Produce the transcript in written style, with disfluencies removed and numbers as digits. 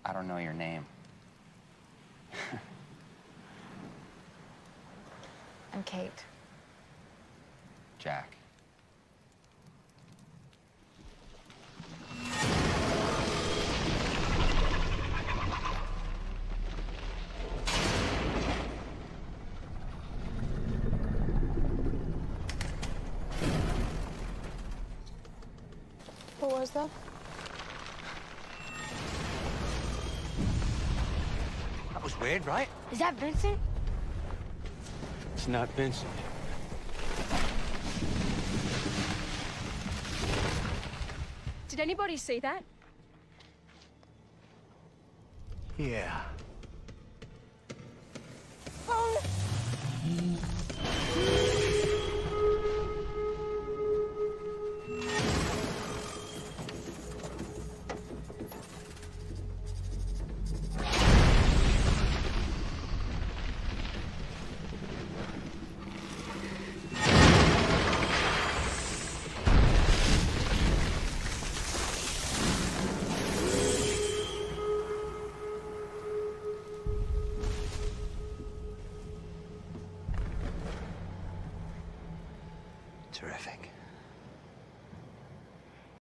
I don't know your name. I'm Kate. Jack. What was that? That was weird, right? Is that Vincent? It's not Vincent. Did anybody see that? Yeah. Terrific.